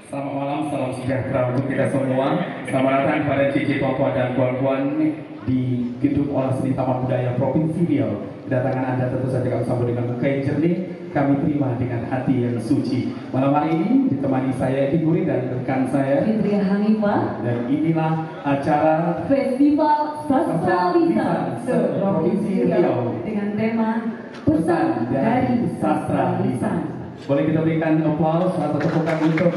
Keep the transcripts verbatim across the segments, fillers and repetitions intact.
Selamat malam, salam sejahtera untuk kita semua. Selamat datang pada cici tua-tua dan puan-puan di Gedung Olah Seni Taman Budaya Provinsi Riau. Kedatangan Anda tentu saja kami sambut dengan muka yang jernih, kami terima dengan hati yang suci. Malam hari ini ditemani saya Edi Guri dan rekan saya Fitria Hanifah. Dan inilah acara Festival Sastra Lisan se-Provinsi Riau dengan tema Pesan dari Sastra Lisan. Boleh kita berikan aplaus atau tepukan untuk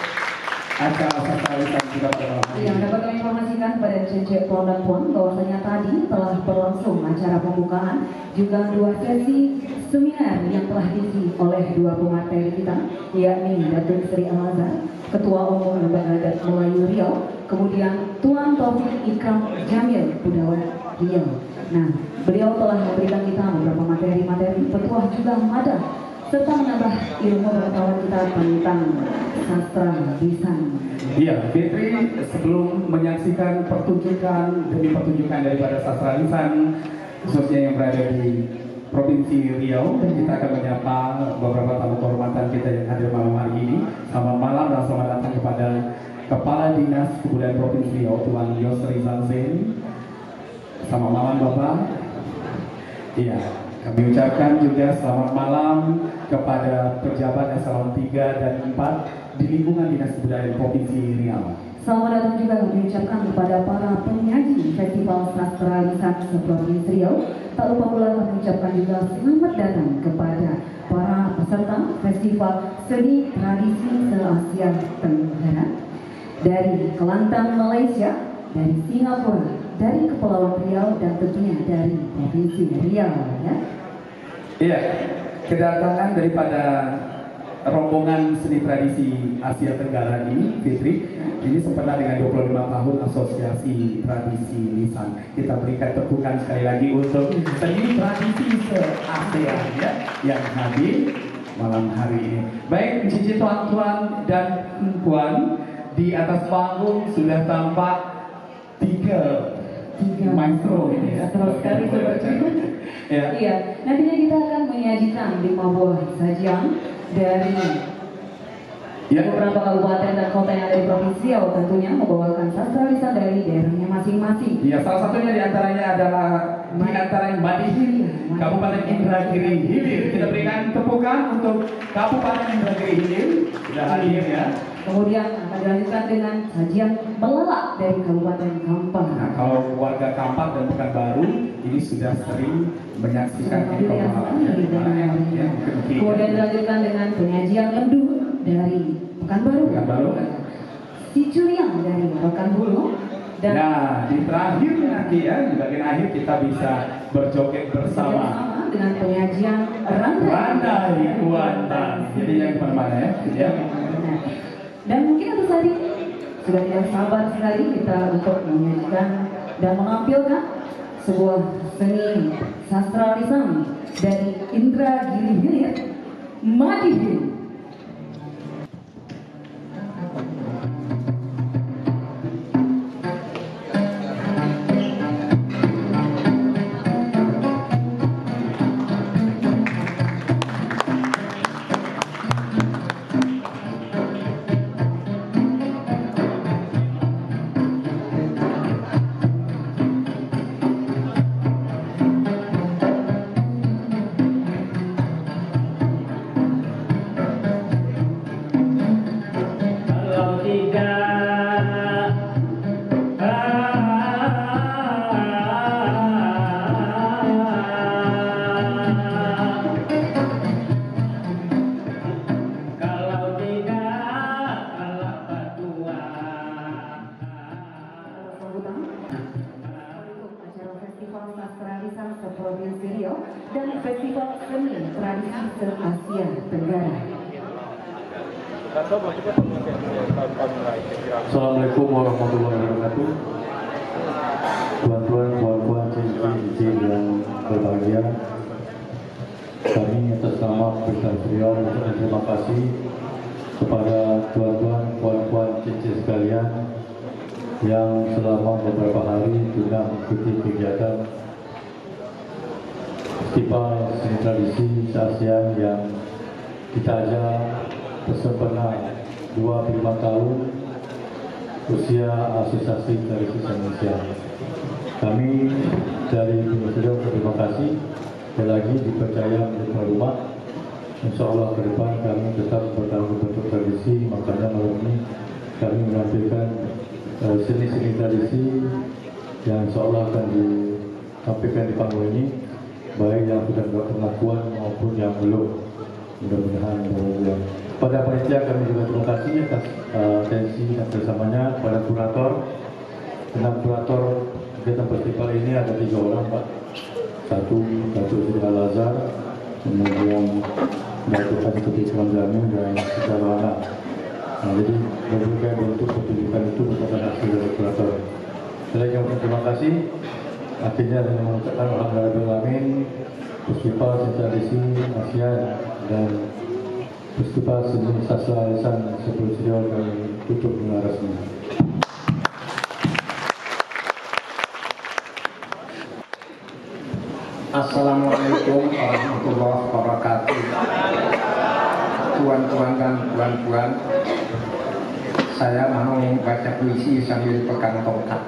acara Sastra Lisan juga pada malam hari ini. Yang dapat kami informasikan pada cecek puan dan puan bahwasanya tadi telah berlangsung acara pembukaan juga dua sesi seminar yang telah diisi oleh dua pemateri kita, yakni Datuk Seri Al-Azhar, Ketua Umum Lembaga Adat Melayu Riau, kemudian Tuan Taufik Ikram Jamil, Budawan Riau. Nah, beliau telah memberikan kita beberapa materi-materi petuah juga madah serta menambah ilmu pengetahuan kita tentang sastra lisan. Iya, Fitri, sebelum menyaksikan pertunjukan demi pertunjukan daripada sastra lisan khususnya yang berada di Provinsi Riau, dan kita akan menyapa beberapa tamu kehormatan kita yang hadir malam hari ini. Selamat malam dan selamat datang kepada Kepala Dinas Kebudayaan Provinsi Riau, Tuan Yosri Zanzen. Selamat malam Bapak. Iya, kami ucapkan juga selamat malam kepada pejabat eselon tiga dan empat di lingkungan Dinas Kebudayaan Provinsi Riau. Selamat datang juga kami ucapkan kepada para penyaji Festival Sastra Lisan se-Provinsi Riau. Tak lupa pula kami ucapkan juga selamat datang kepada para peserta Festival Seni Tradisi se-Asia Tenggara dari Kelantan, Malaysia, dari Singapura, dari Kepulauan Riau, dan tentunya dari Provinsi Riau, ya. Iya, kedatangan daripada rombongan seni tradisi Asia Tenggara ini, Fitri, ini sempurna dengan dua puluh lima tahun Asosiasi Tradisi Lisan. Kita berikan tepukan sekali lagi untuk seni tradisi se-ASEAN ya, yang hadir malam hari ini. Baik, cici tuan-tuan dan puan, di atas panggung sudah tampak tiga Tiga maestro ini ya. Terus sekali seperti ya. Iya, nantinya kita akan menyajikan lima buah sajian dari Ya. beberapa kabupaten dan kota yang ada di Provinsi Riau, tentunya membawakan sastra lisan dari daerahnya masing-masing. Iya, salah satunya di antaranya adalah di antaranya Madihin, Kabupaten Indragiri Hilir. Kita berikan tepukan untuk Kabupaten Indragiri Hilir sudah hadir ya. Kemudian akan dilanjutkan dengan sajian melelak dari Kabupaten Kampar. Nah, kalau warga Kampar dan Pekanbaru ini sudah sering menyaksikan ini pengalamannya. Ya, mungkin Kemudian dilanjutkan dengan penyajian lendu dari Pekanbaru, Pekanbaru. si Curiang dari Pekanbaru, dan Nah, di terakhir nanti ya, di bagian akhir kita bisa berjoget bersama dengan penyajian randai. Randai Kuantan. Jadi yang kemana-mana ya, ya. Nah, dan mungkin untuk saat ini sudah tidak sabar sekali kita untuk menyajikan dan menampilkan sebuah seni sastra lisan dari Indragiri Hilir, Madihin. Provinsi Riau dan Festival Seni Tradisi se-Asia Tenggara. Assalamualaikum warahmatullahi wabarakatuh. Tuan-tuan, puan-puan, cici-cici yang berbahagia, kami atas nama Provinsi Riau mengucapkan terima kasih kepada tuan-tuan, puan-puan, cici sekalian yang selama beberapa hari sudah mengikuti kegiatan Festival Seni Tradisi se-ASEAN yang kita ajak bersempena dua puluh lima tahun usia Asosiasi Tarisis Indonesia. Kami dari Bintang terima kasih sekali lagi dipercaya menjadi tuan rumah. Insya Allah ke depan kami tetap bertanggung bentuk tradisi, makanya malam ini kami menampilkan uh, seni-seni tradisi yang insya Allah akan ditampilkan di panggung ini, baik yang sudah buat pengakuan maupun yang belum. Mudah-mudahan mudah-mudahan. Pada panitia kami juga terima kasih atas uh, atensi dan kerjasamanya. Pada kurator, enam kurator kegiatan festival ini ada tiga orang, Pak. Satu, Datuk Seri Al-Azhar, kemudian Datuk Haji Ketua Jamin dan Sejarah. Nah, jadi berbagai bentuk pertunjukan itu merupakan hasil dari kurator. Sekali lagi terima kasih. Akhirnya dengan mengucapkan alhamdulillah Festival Seni Tradisi ASEAN dan Festival Seni Sastra Lisan Kepulauan Riau kami tutup dengan resmi. Assalamualaikum warahmatullahi wabarakatuh. Tuan-tuan dan puan-puan, saya mau baca puisi sambil pegang tongkat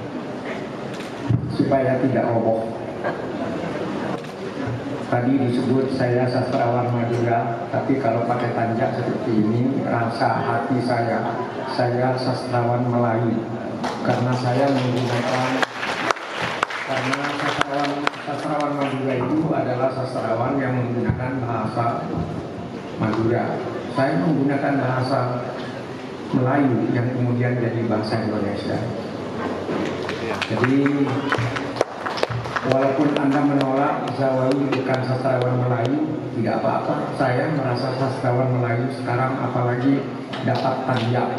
supaya tidak roboh. Tadi disebut saya sastrawan Madura, tapi kalau pakai tanjak seperti ini, rasa hati saya, saya sastrawan Melayu, karena saya menggunakan karena sastrawan sastrawan Madura itu adalah sastrawan yang menggunakan bahasa Madura. Saya menggunakan bahasa Melayu yang kemudian jadi bahasa Indonesia. Jadi walaupun Anda menolak Zawawi bukan sastrawan Melayu, tidak apa-apa. Saya merasa sastrawan Melayu sekarang, apalagi dapat tanjak.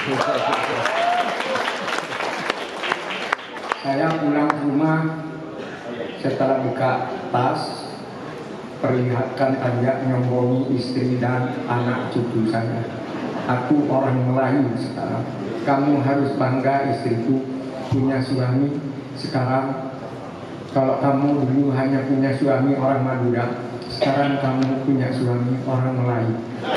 Saya pulang ke rumah setelah buka tas, perlihatkan tanjak, nyombongi istri dan anak cucu saya. Aku orang Melayu sekarang. Kamu harus bangga, istriku punya suami sekarang. Kalau kamu dulu hanya punya suami orang Madura, sekarang kamu punya suami orang Melayu.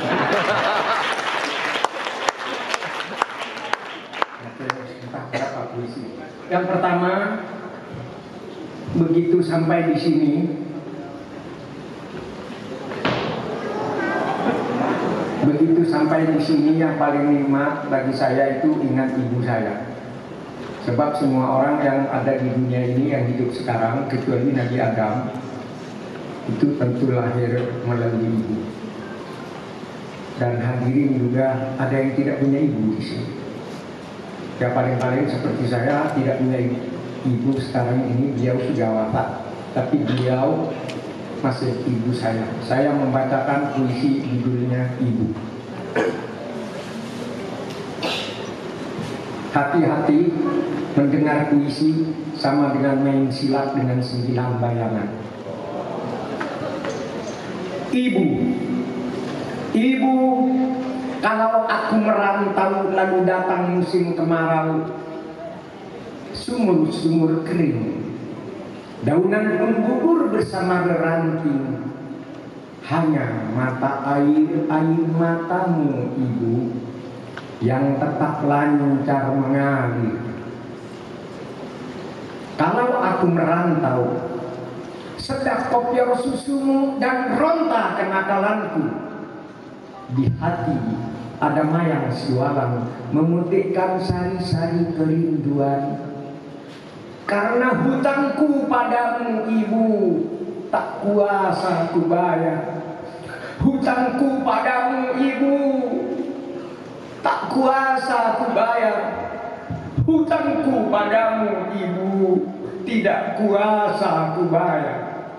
Yang pertama, begitu sampai di sini, begitu sampai di sini yang paling nikmat bagi saya itu ingat ibu saya. Sebab semua orang yang ada di dunia ini yang hidup sekarang, kecuali Nabi Adam, itu tentu lahir melalui ibu. Dan hadirin juga ada yang tidak punya ibu di sini. Ya paling-paling seperti saya tidak punya ibu. Ibu sekarang ini beliau sudah wafat, tapi beliau masih ibu saya. Saya membacakan puisi judulnya Ibu. Hati-hati mendengar puisi sama dengan main silat dengan sembilan bayangan. Ibu, ibu, kalau aku merantau lalu datang musim kemarau, sumur-sumur kering, daunan pun gugur bersama reranting. Hanya mata air, air matamu ibu, yang tetap lancar mengalir. Kalau aku merantau, sedap kopior susumu dan ronta kenakalanku. Di hati ada mayang siwalan memetikkan sari-sari kerinduan. Karena hutangku padamu ibu, tak kuasa ku bayar. Hutangku padamu ibu, tak kuasa ku bayar. Hutangku padamu ibu, tidak kuasa ku bayar.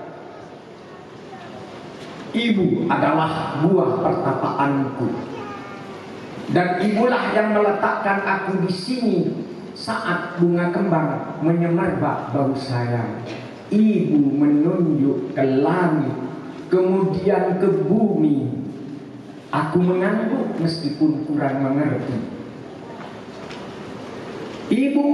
Ibu adalah buah pertapaanku, dan ibulah yang meletakkan aku di sini saat bunga kembang menyemerbak bau sayang. Ibu menunjuk ke langit, kemudian ke bumi. Aku mengangguk meskipun kurang mengerti. Ibu,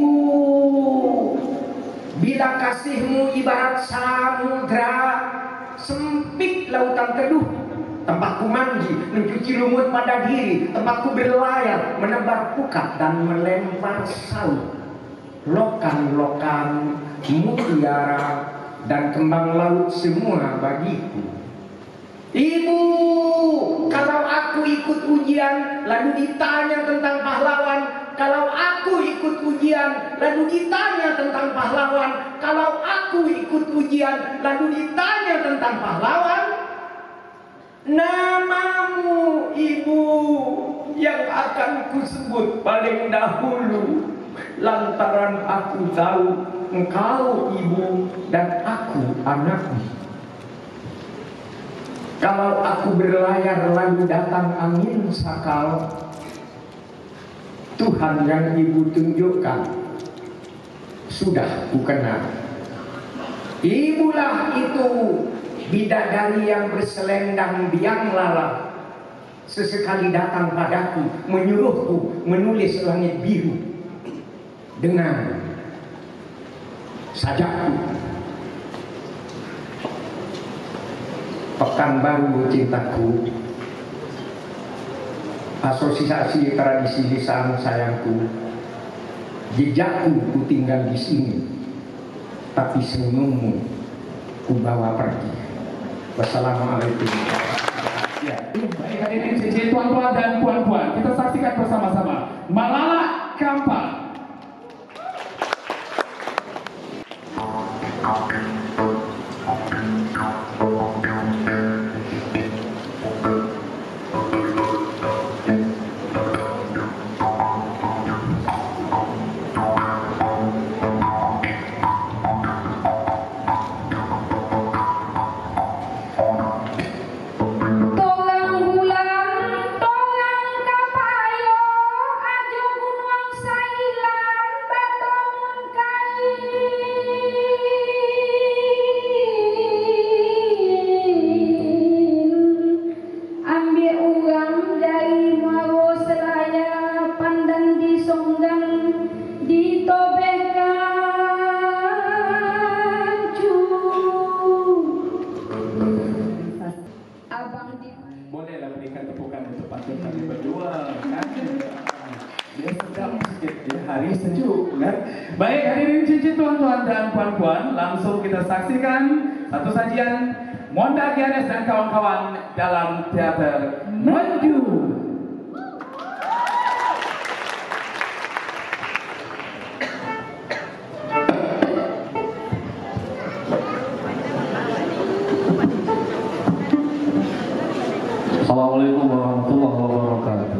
bila kasihmu ibarat samudra, sempit lautan teduh, tempatku mandi, mencuci lumut pada diri, tempatku berlayar, menebar pukat dan melempar saut. Lokan-lokan, mutiara, dan kembang laut semua bagiku. Ibu, kalau aku ikut ujian lalu ditanya tentang pahlawan, kalau aku ikut ujian lalu ditanya tentang pahlawan, kalau aku ikut ujian lalu ditanya tentang pahlawan, namamu ibu yang akan kusebut paling dahulu, lantaran aku tahu engkau ibu dan aku anakmu. Kalau aku berlayar lalu datang angin sakal, Tuhan yang ibu tunjukkan sudah kukenal. Ibulah itu bidadari yang berselendang biang lala, sesekali datang padaku menyuruhku menulis langit biru dengan sajakku. Pekanbaru cintaku, asosiasi tradisi lisan sayangku, jejakku ku tinggal di sini, tapi senyummu ku bawa pergi. Wassalamualaikum. Ya, baik hadirin C C tuan-tuan dan puan-puan, kita saksikan bersama-sama Malala Kampa. Bolehlah berikan tepukan untuk pantun kami berdua, kan? Dia sedang sedikit, ya, hari sejuk, kan? Baik hadirin cincin tuan-tuan dan puan-puan, langsung kita saksikan satu sajian Monda Gianes dan kawan-kawan dalam teater Mendu. Assalamualaikum warahmatullahi wabarakatuh.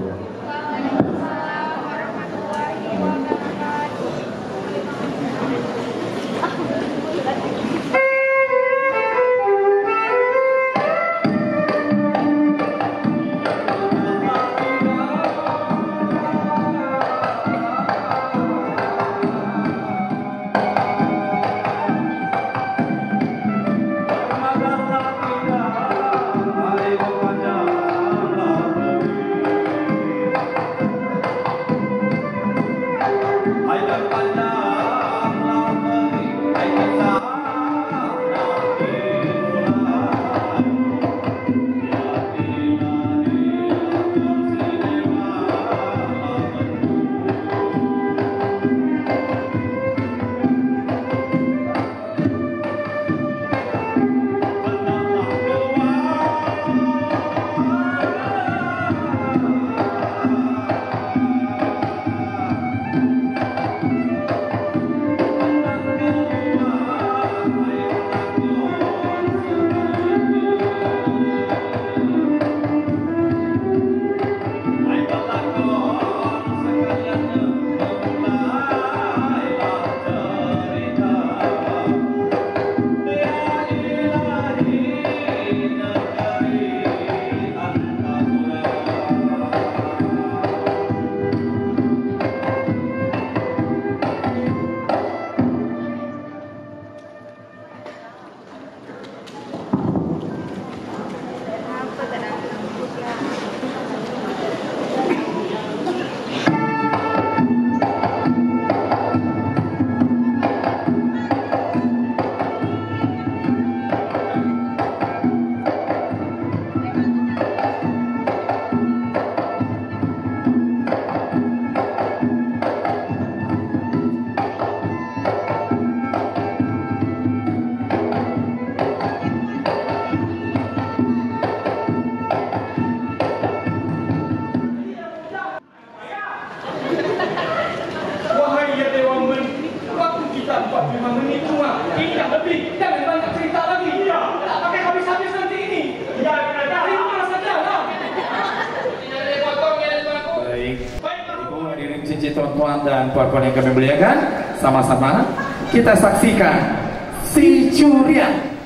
cincin tuan-tuan dan puan-puan yang kami muliakan, sama-sama kita saksikan si curian.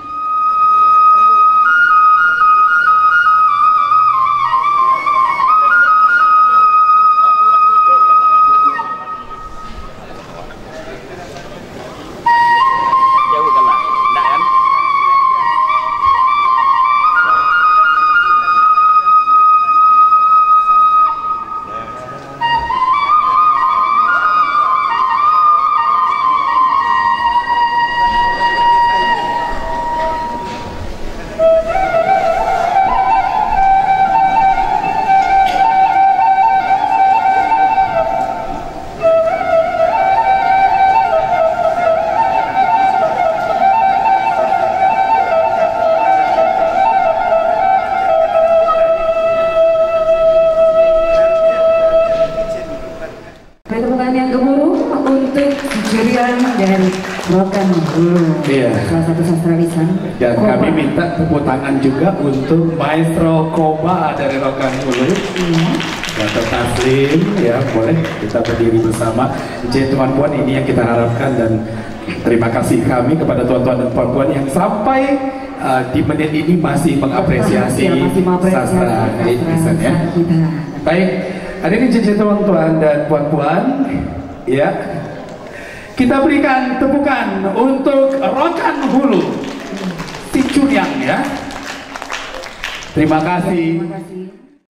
dari Rokan Hulu, iya. salah satu sastra lisan. Dan Koba. kami minta tepuk tangan juga untuk Maestro Koba dari Rokan Hulu. Iya. Dato' Taslim, ya boleh kita berdiri bersama. Jadi tuan-puan, ini yang kita harapkan, dan terima kasih kami kepada tuan-tuan dan puan-puan yang sampai uh, di menit ini masih mengapresiasi ya, masih sastra lisan ya. Baik, hadirin cincin tuan-tuan dan puan-puan, ya. Kita berikan tepukan untuk Rokan Hulu, si Curiang ya. Terima kasih. Terima kasih.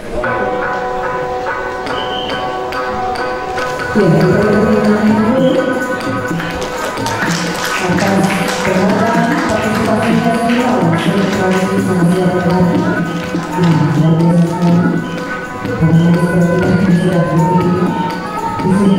Ya, kita berikan dulu atas kemudahan partisipasi nasional dari tradisi Asia Tenggara. Nah, luar biasa sekali. Karena kita sudah berdiri di sini.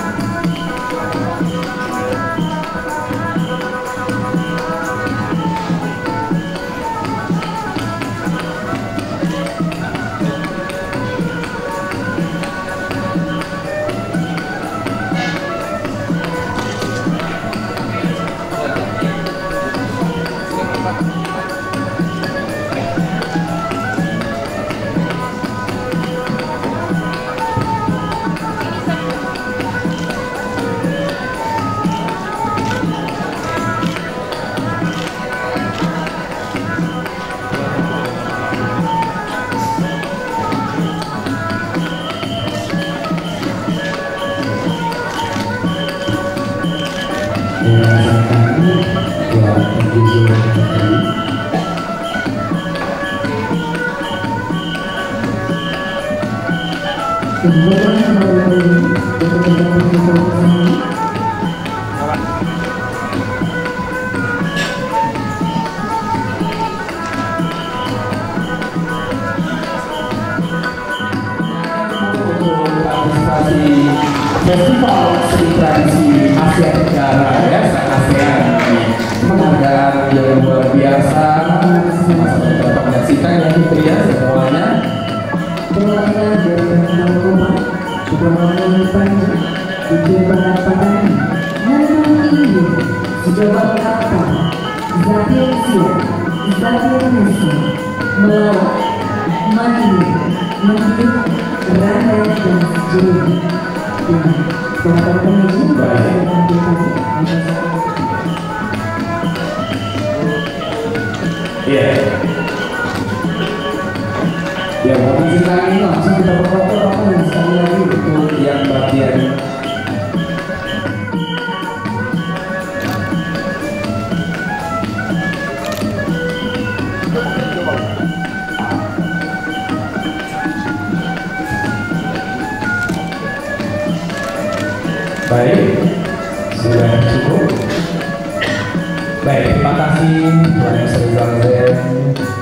Festival Seni Tradisi Asia Tenggara ya, ASEAN ini mengadakan yang luar biasa. Sama-sama kita menyaksikan ya Fitria semuanya. Berada dari Narkoba, Subhanallah Panji, Ije Pangan Namun ini sejauh kata Zati Asia, Zati Indonesia melawat, mandiri, menghidup, randa dan sejenis. Teman-teman ini Iya. Ya, mohon silakan ini langsung kita berfoto apa yang sekali lagi untuk yang bagian baik, sudah cukup. Baik, terima kasih Tuan Sri Zalzen.